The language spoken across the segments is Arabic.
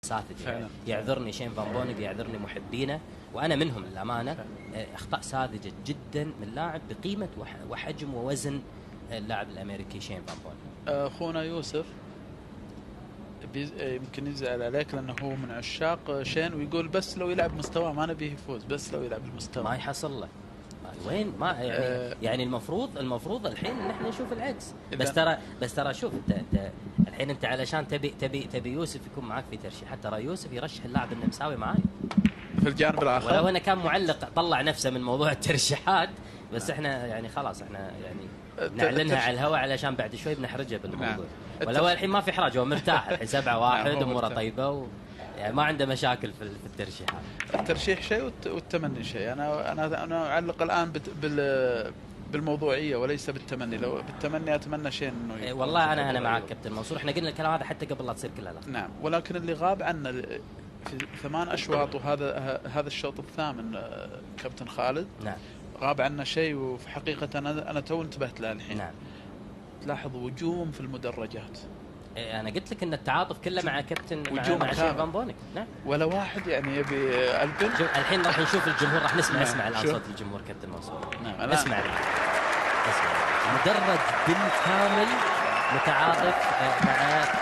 ساذجة يعني. يعذرني شين فان بونيغ، يعذرني محبينه وأنا منهم للأمانة. أخطاء ساذجة جدا من لاعب بقيمة وحجم ووزن اللاعب الأمريكي شين فان بونيغ. أخونا يوسف يمكن يزعل عليك لأنه هو من عشاق شين ويقول بس لو يلعب مستوى ما نبيه يفوز، بس لو يلعب المستوى ما يحصل له. وين ما يعني المفروض الحين ان احنا نشوف العكس. بس ترى شوف انت الحين انت علشان تبي يوسف يكون معاك في ترشيح، ترى يوسف يرشح اللاعب النمساوي معاي في الجانب الاخر. ولو انه كان معلق طلع نفسه من موضوع الترشيحات، بس احنا يعني خلاص احنا يعني نعلنها على الهواء علشان بعد شوي بنحرجه بالموضوع. ولو الحين ما في حراج، هو مرتاح الحين 7-1 اموره طيبه يعني ما عنده مشاكل في الترشيحات. الترشيح شيء والتمني شيء. انا اعلق الان بالموضوعيه وليس بالتمني. لو بالتمني اتمنى شيء انه والله انا معك كابتن منصور، احنا قلنا الكلام هذا حتى قبل لا تصير كلها. نعم، ولكن اللي غاب عنا في 8 أشواط وهذا الشوط الثامن كابتن خالد. نعم. غاب عنا شيء، وفي حقيقه انا تو انتبهت له الحين. نعم. تلاحظ وجوم في المدرجات. انا قلت لك ان التعاطف كله مع كابتن مع شين فان بونيغ. نعم. ولا واحد يعني يبي ألبن. الحين راح نشوف الجمهور، راح نسمع. نعم. اسمع الان صوت الجمهور كابتن منصور. نعم. اسمع مدرج بالكامل متعاطف مع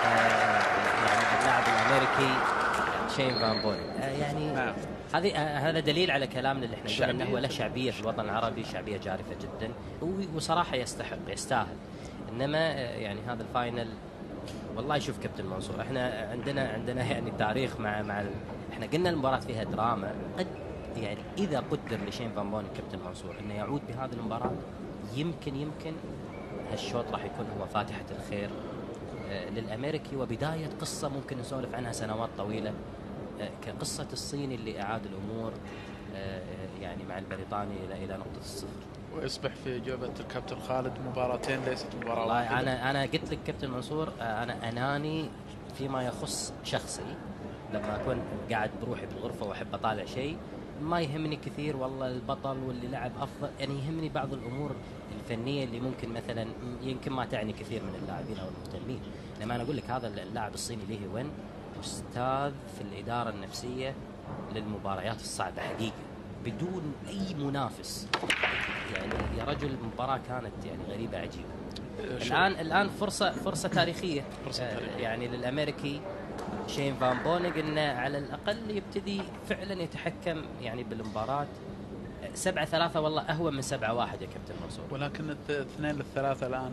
يعني اللاعب الامريكي شين فان بونيغ. يعني نعم. هذا دليل على كلامنا اللي احنا قلنا انه هو له شعبيه في الوطن العربي، شعبيه جارفه جدا، وصراحه يستاهل. انما يعني هذا الفاينل والله شوف كابتن منصور، احنا عندنا يعني تاريخ مع احنا قلنا المباراه فيها دراما. قد يعني اذا قدر لشين فان بونيغ كابتن منصور انه يعود بهذه المباراه، يمكن هالشوط راح يكون هو فاتحه الخير للامريكي وبدايه قصه ممكن نسولف عنها سنوات طويله، كقصه الصيني اللي اعاد الامور يعني مع البريطاني الى نقطه الصفر، ويصبح في جوبة الكابتن خالد مباراتين ليست مباراة واحدة. أنا قلت لك كابتن منصور، أنا أناني فيما يخص شخصي. لما أكون قاعد بروحي بالغرفة وأحب أطالع شيء ما يهمني كثير والله البطل واللي لعب أفضل، يعني يهمني بعض الأمور الفنية اللي ممكن مثلا يمكن ما تعني كثير من اللاعبين أو المهتمين. لما أنا أقول لك هذا اللاعب الصيني ليه وين أستاذ في الإدارة النفسية للمباريات الصعبة حقيقة بدون أي منافس. يعني يا رجل المباراة كانت يعني غريبة عجيبة. الآن فرصة تاريخية يعني للأمريكي شين فان بونيغ إنه على الأقل يبتدي فعلا يتحكم يعني بالمباراة. 7-3 والله أهون من 7-1 يا كابتن منصور. ولكن 2-3 الآن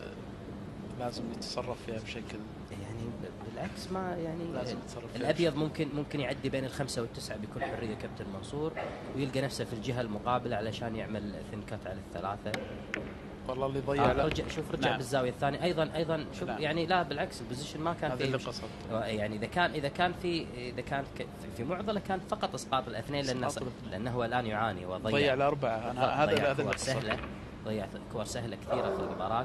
لازم يتصرف فيها بشكل يعني بالعكس، ما يعني الأبيض ممكن يعدي بين 5 و9 بكل حرية كابتن منصور، ويلقى نفسه في الجهة المقابلة علشان يعمل ثنكات على الثلاثة. والله اللي ضيع رجع نعم. بالزاوية الثانية أيضا شوف نعم. يعني لا بالعكس البوزيشن ما كان فيه يعني إذا كان في معضلة كان فقط إسقاط الاثنين لأنه هو الآن يعاني وضيع الأربعة. هذا كور سهلة، ضيع كور سهلة كثيرة في المباراة.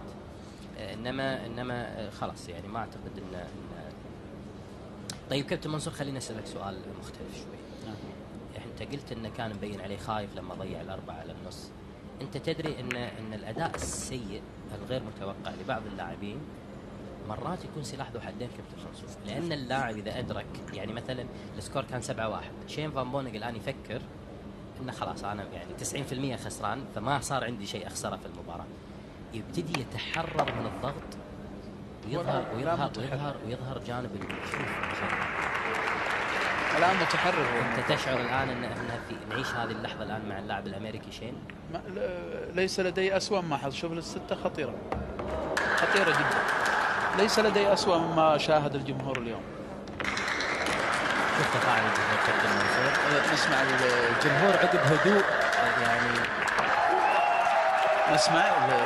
إنما خلاص يعني ما أعتقد إن طيب كابتن منصور خلينا نسألك سؤال مختلف شوي. أنت قلت إنه كان مبين عليه خايف لما ضيع الأربعة على النص. أنت تدري إن الأداء السيء الغير متوقع لبعض اللاعبين مرات يكون سلاح ذو حدين كابتن منصور، لأن اللاعب إذا أدرك يعني مثلا السكور كان 7-1، شين فان بونيغ الآن يفكر إنه خلاص أنا يعني 90% خسران فما صار عندي شيء أخسره في المباراة، يبتدي يتحرر من الضغط ويظهر جانب المكشوف. الآن متحرر. أنت تشعر الآن أن نعيش هذه اللحظة الآن مع اللاعب الأمريكي شين؟ ليس لدي أسوأ ما حصل. شوف الستة خطيرة جدا. ليس لدي أسوأ مما شاهد الجمهور اليوم. شوف تفاعل الجمهور كابتن منصور. نسمع الجمهور عقب هدوء يعني نسمع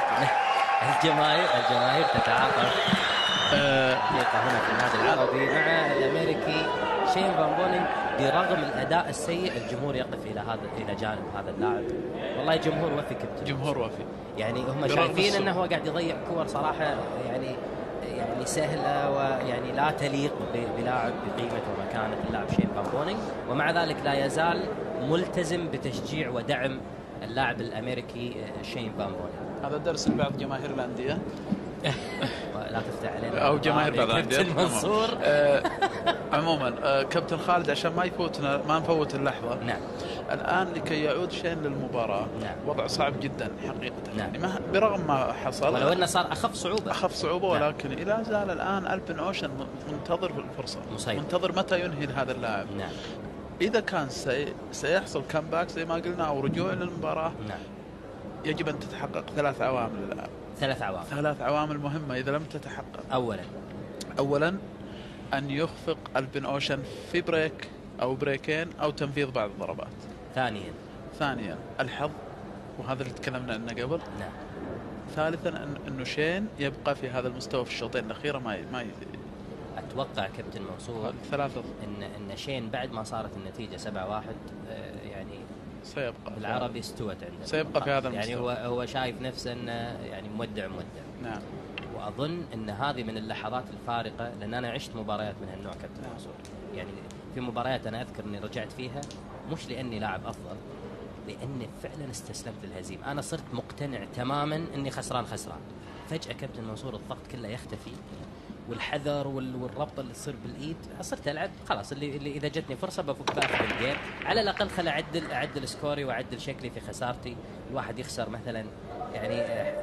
الجماهير تتعاطف هنا في النادي العربي مع الأمريكي شين فان بونيغ. برغم الأداء السيء الجمهور يقف إلى جانب هذا اللاعب. والله جمهور وفي كابتن. جمهور وفي. يعني هم شايفين أنه هو قاعد يضيع كور صراحة يعني سهلة ويعني لا تليق بلاعب بقيمة ومكانة اللاعب شين فان بونيغ، ومع ذلك لا يزال ملتزم بتشجيع ودعم اللاعب الأمريكي شين فان بونيغ. هذا درس لبعض جماهير الأندية لا تفتح علينا او جماهير بعض كابتن منصور. عموما كابتن خالد عشان ما نفوت اللحظه. نعم. الان لكي يعود شين للمباراه نعم. وضع صعب جدا حقيقه. نعم. يعني برغم ما حصل ولو انه صار اخف صعوبه. ولكن نعم. لا زال الان ألبن أوشن منتظر الفرصه، منتظر متى ينهي هذا اللاعب. نعم. اذا كان سيحصل كامباك زي ما قلنا او رجوع للمباراه. نعم. يجب ان تتحقق 3 عوامل الان. 3 عوامل مهمه اذا لم تتحقق. اولا أن يخفق ألبن أوشن في بريك أو بريكين أو تنفيذ بعض الضربات. ثانيا الحظ، وهذا اللي تكلمنا عنه قبل. نعم. ثالثا أنه شين يبقى في هذا المستوى في الشوطين الأخيرة ما أتوقع كابتن منصور إن شين بعد ما صارت النتيجة 7-1 يعني سيبقى بالعربي استوت عنده، سيبقى في هذا المستوى. يعني هو شايف نفسه أنه يعني مودع. نعم. وأظن أن هذه من اللحظات الفارقة، لأن أنا عشت مباريات من هالنوع كابتن منصور. يعني في مباريات أنا أذكر أني رجعت فيها مش لأني لاعب أفضل، لأني فعلا استسلمت للهزيمة. أنا صرت مقتنع تماما أني خسران. فجأة كابتن منصور الضغط كله يختفي، والحذر والربط اللي يصير بالإيد. صرت ألعب خلاص، اللي إذا جتني فرصة بفك بأخذ الجيم على الأقل. خل أعدل سكوري وأعدل شكلي في خسارتي. الواحد يخسر مثلا يعني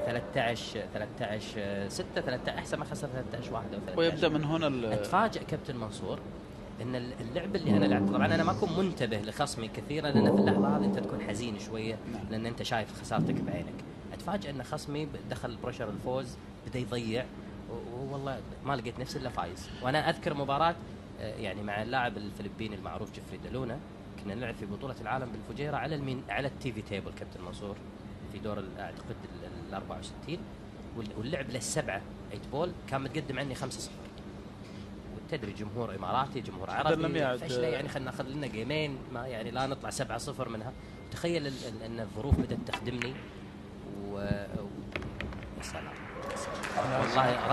13-6 أحسن ما خسر 13-1 أو 13. ويبدأ من هنا أتفاجأ كابتن منصور إن اللعب اللي أنا لعبته، طبعا أنا ما أكون منتبه لخصمي كثيرا، لأن في اللحظة هذه أنت تكون حزين شوية لأن أنت شايف خسارتك بعينك. أتفاجأ أن خصمي دخل بريشر الفوز، بدأ يضيع، والله ما لقيت نفسي إلا فايز. وأنا أذكر مباراة يعني مع اللاعب الفلبيني المعروف جيفري دالونا، كنا نلعب في بطولة العالم بالفجيرة على التي في تيبل كابتن منصور في دور أعتقد 64، واللعب لل7 8 بول، كان متقدم عني 5-0. وتدري جمهور إماراتي جمهور عربي فشلة، يعني خلنا ناخذ لنا جيمين ما يعني لا نطلع 7-0 منها. تخيل أن الظروف بدأت تخدمني والسلام والله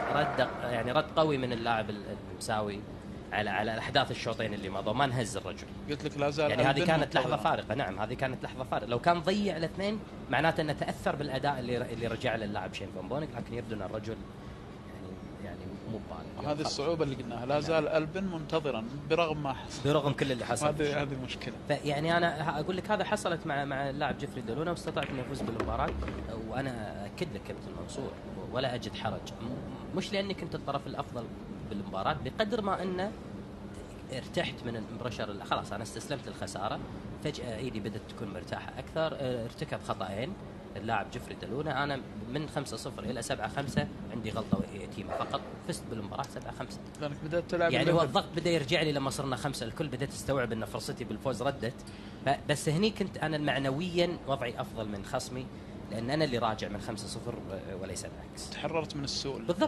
رد قوي من اللاعب المساوي على احداث الشوطين اللي مضوا. ما نهز الرجل. قلت لك لا زال يعني هذه كانت لحظه فارقه. نعم هذه كانت لحظه فارقه. لو كان ضيع الاثنين معناته انه تاثر بالاداء اللي رجع له اللاعب شين فان بونينغ، لكن يبدو ان الرجل يعني مو بباله. هذه الصعوبه اللي قلناها. لا زال ألبن منتظرا برغم ما حصل، برغم كل اللي حصل. هذه مشكله. فيعني انا اقول لك هذا حصلت مع اللاعب جيفري دالونا، واستطعت اني افوز بالمباراه. وانا اكد لك كابتن منصور ولا اجد حرج، مش لاني كنت الطرف الافضل بالمباراه بقدر ما انه ارتحت من البرشر. خلاص انا استسلمت للخساره، فجاه ايدي بدات تكون مرتاحه اكثر. ارتكب خطأين اللاعب جيفري دالونا. انا من 5-0 الى 7-5 عندي غلطه يتيمه فقط، فزت بالمباراه 7-5. لانك بدات تلعب يعني هو الضغط بدا يرجع لي لما صرنا 5 الكل، بديت استوعب ان فرصتي بالفوز ردت. بس هني كنت انا معنويا وضعي افضل من خصمي، لان انا اللي راجع من 5-0 وليس العكس. تحررت من السوء بالضبط.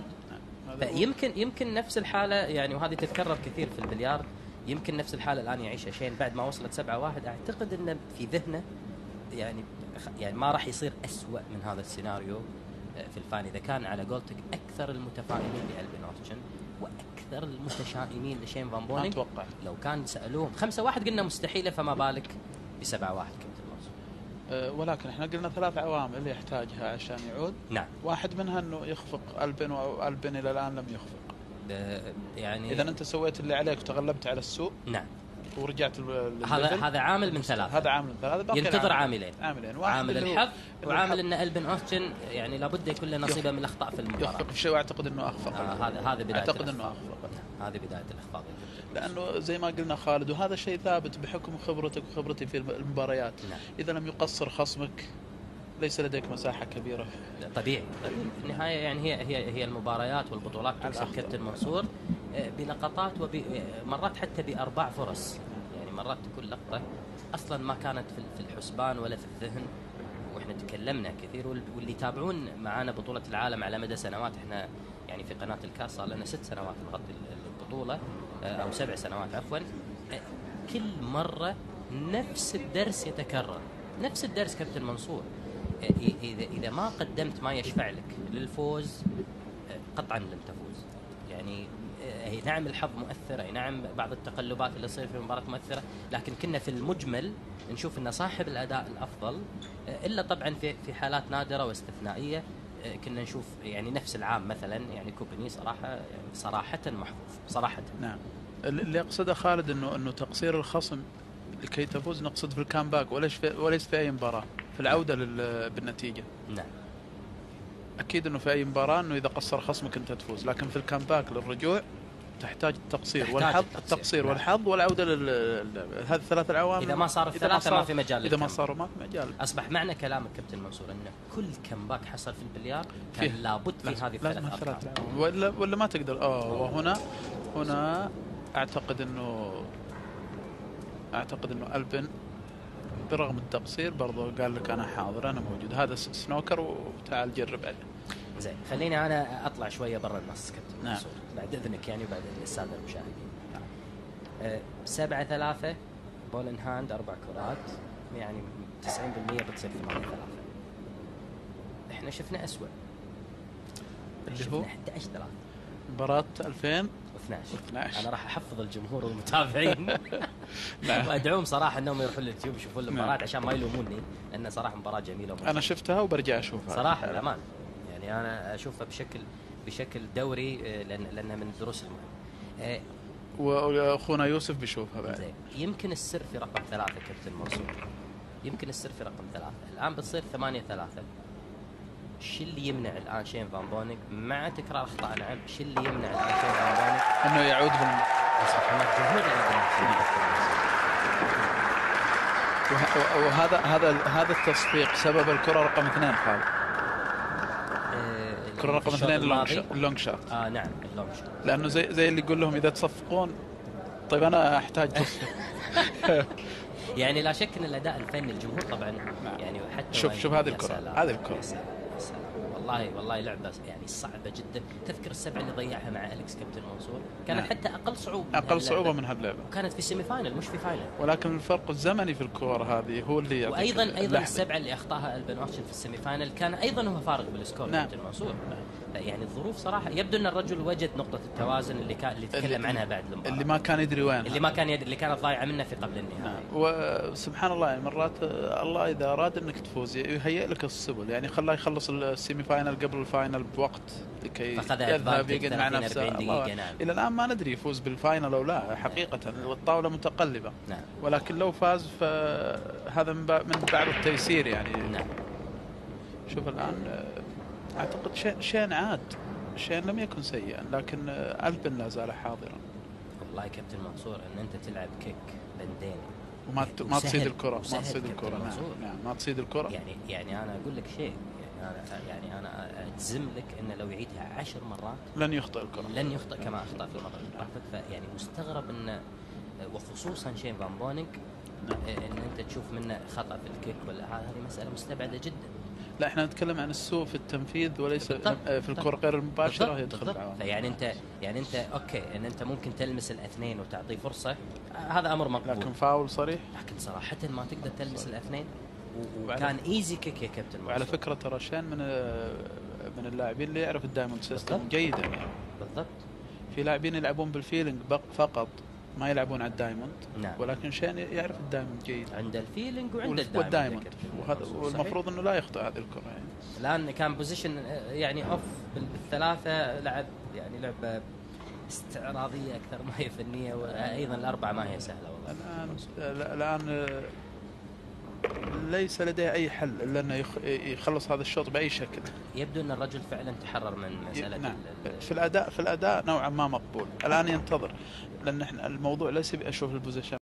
يمكن نفس الحالة يعني، وهذه تتكرر كثير في البلياردو. يمكن نفس الحالة الآن يعيشها شين بعد ما وصلت 7-1. أعتقد أنه في ذهنه يعني ما راح يصير أسوأ من هذا السيناريو في الفان. إذا كان على قولتك أكثر المتفائلين بألبن أوشن وأكثر المتشائمين لشين فان بونينغ، أتوقع لو كان سألوهم 5-1 قلنا مستحيلة، فما بالك ب7-1 كابتن منصور. ولكن احنا قلنا 3 عوامل يحتاجها عشان يعود. نعم. واحد منها انه يخفق ألبن، وألبن الى الان لم يخفق. يعني اذا انت سويت اللي عليك وتغلبت على السوء. نعم. ورجعت هذا عامل من 3. هذا عامل من 3. ينتظر عاملين. عامل الحظ، وعامل ان ألبن أوشن يعني لابد يكون له نصيبه من الاخطاء في المباراه. يخفق في شيء، واعتقد انه اخفق. هذا بدايه. اعتقد انه اخفق. هذه بدايه الاخفاق. لانه زي ما قلنا خالد، وهذا شيء ثابت بحكم خبرتك وخبرتي في المباريات. نعم. اذا لم يقصر خصمك ليس لديك مساحه كبيره. طبيعي. في النهايه يعني هي المباريات والبطولات تكسب كابتن منصور بلقطات، ومرات حتى ب4 فرص. يعني مرات تكون لقطه اصلا ما كانت في الحسبان ولا في الذهن. واحنا تكلمنا كثير، واللي يتابعون معنا بطوله العالم على مدى سنوات، احنا يعني في قناه الكاس صار لنا 6 سنوات نغطي البطوله، او 7 سنوات عفوا. كل مره نفس الدرس يتكرر، نفس الدرس كابتن منصور. إذا ما قدمت ما يشفع لك للفوز قطعا لن تفوز. يعني نعم الحظ مؤثر، نعم بعض التقلبات اللي تصير في المباراة مؤثرة، لكن كنا في المجمل نشوف أن صاحب الأداء الأفضل، إلا طبعا في حالات نادرة واستثنائية، كنا نشوف يعني نفس العام مثلا يعني كوبني صراحة محظوظ صراحة. نعم. اللي أقصده خالد إنه تقصير الخصم لكي تفوز نقصد في الكامباك وليس في أي مباراة في العودة بالنتيجة. نعم. أكيد إنه في أي مباراة إنه إذا قصر خصمك أنت تفوز، لكن في الكامباك للرجوع تحتاج التقصير والحظ، التقصير والحظ والعودة هذه الثلاث العوامل. إذا ما صار الثلاثة ما في مجال. إذا ما صاروا ما في مجال. أصبح معنى كلامك كابتن منصور أن كل كمباك حصل في البليار كان لابد في هذه الثلاث ولا ما تقدر. وهنا أعتقد إنه ألبن برغم التقصير برضو قال لك أنا حاضر أنا موجود، هذا سنوكر وتعال جرب عليه. زين خليني أنا أطلع شوية برا النص كابتن نعم. منصور بعد إذنك يعني وبعد السادة المشاهدين. 7-3 بول إن هاند 4 كرات يعني 90% بتصير 8-3. إحنا شفنا أسوأ اللي هو 11-3 مباراة 2012. أنا راح أحفظ الجمهور والمتابعين وأدعوهم صراحة أنهم يروحوا لليوتيوب يشوفون المباراة عشان ما يلوموني، لأن صراحة مباراة جميلة أنا شفتها وبرجع أشوفها صراحة الأمان. يعني أنا أشوفها بشكل دوري لأنها من الدروس المهمة. وأخونا يوسف بيشوفها بعد. يمكن السر في رقم 3 كابتن منصور، يمكن السر في رقم 3 الآن بتصير 8-3. شو اللي يمنع الآن شين فان بونينغ مع تكرار أخطاء؟ نعم. شو اللي يمنع الآن شين فان بونينغ إنه يعود وهذا التصفيق سبب الكرة رقم 2 خالد. الكرة رقم 2 اللونج شوت. نعم اللونج شوت. لأنه زي اللي يقول لهم إذا تصفقون طيب أنا أحتاج تصفيق. يعني لا شك ان الاداء الفني الجمهور طبعا يعني حتى شوف هذه الكرة والله لعبه يعني صعبه جدا. تذكر السبعه اللي ضيعها مع اليكس كابتن منصور كانت حتى اقل صعوبه من هاللعبه، وكانت في سيمي فاينل مش في فاينل. ولكن الفرق الزمني في الكوره هذه هو اللي يعطيك. وايضا السبعه اللي اخطاها البن اوشن في السيمي فاينل كان ايضا هو فارق بالسكور كابتن منصور. يعني الظروف صراحه يبدو ان الرجل وجد نقطه التوازن اللي تكلم عنها بعد المباراه، اللي ما كان يدري وين، اللي كانت ضايعه منه في قبل النهائي. وسبحان الله يعني مرات الله اذا اراد انك تفوز يهيئ لك السبل، يعني خلاه يخلص السيمي فاينل قبل الفاينل بوقت لكي يذهب يقعد مع نفسه. الى الان ما ندري يفوز بالفاينل او لا حقيقه، والطاوله متقلبه. نعم. ولكن لو فاز فهذا من بعض التيسير يعني. نعم. شوف الان اعتقد شين لم يكن سيئا، لكن ألبن لا زال حاضرا. والله يا كابتن منصور ان انت تلعب كيك بندين وما تصيد الكرة. نعم ما تصيد الكرة. يعني انا اقول لك شيء، يعني انا اجزم لك ان لو يعيدها 10 مرات لن يخطئ الكرة، لن يخطئ كما اخطا في المرة اللي طافت. فيعني مستغرب ان وخصوصا شين فان بونينغ ان انت تشوف منه خطأ في الكيك ولا هذه مسألة مستبعدة جدا. لا احنا نتكلم عن السوء في التنفيذ وليس في الكرة غير المباشرة يدخل العوامل. يعني انت اوكي ان انت ممكن تلمس الاثنين وتعطيه فرصة، هذا امر مقبول، لكن فاول صريح. لكن صراحة ما تقدر تلمس الاثنين وكان ايزي كيك يا كابتن. وعلى فكرة ترى شين من اللاعبين اللي يعرف الدايموند سيستم جيدا يعني. بالضبط. في لاعبين يلعبون بالفيلينج فقط ما يلعبون على الدايموند. نعم. ولكن شين يعرف الدايموند جيد، عند الفيلينج وعند الدايموند، والمفروض انه لا يخطئ هذه الكره يعني. الان كان بوزيشن يعني اوف بالثلاثه، لعب يعني لعبه استعراضيه اكثر ما هي فنيه، وايضا الاربعه ما هي سهله والله. الان ليس لديه اي حل الا انه يخلص هذا الشوط باي شكل. يبدو ان الرجل فعلا تحرر من مساله. نعم. في الاداء نوعا ما مقبول. الان ينتظر، لان احنا الموضوع ليس باشوف البوزيشن